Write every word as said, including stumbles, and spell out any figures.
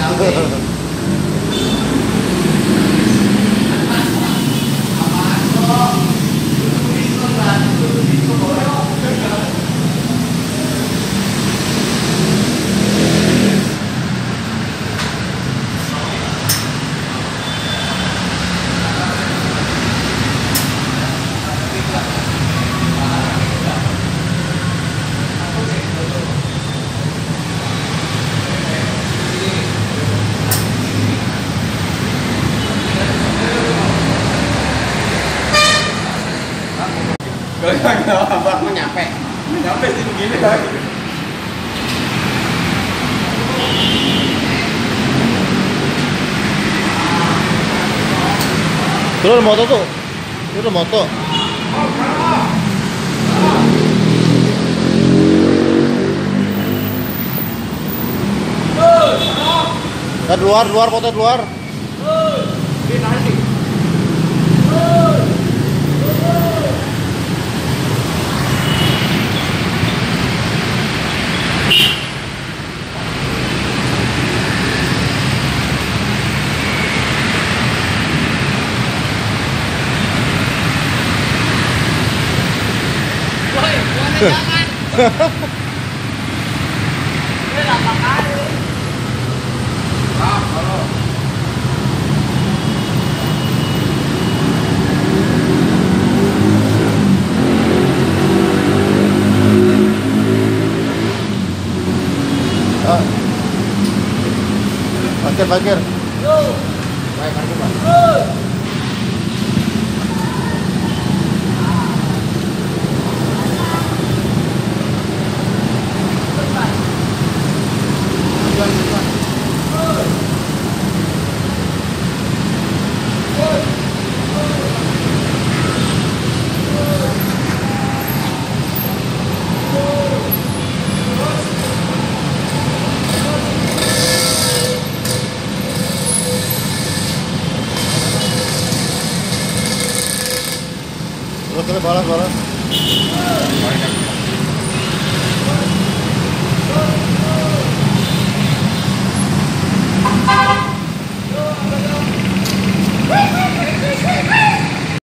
Bang mau nyampe. Nyampe sih begini kan. Turun moto tuh. Turun moto. Kan luar, luar moto luar. Ini nanti. Jangan. Ini lama kali. Ah, kalau Ah. Parkir, parkir. baik parkir, Pak. Terus terus balas balas. Wih, wih, wih.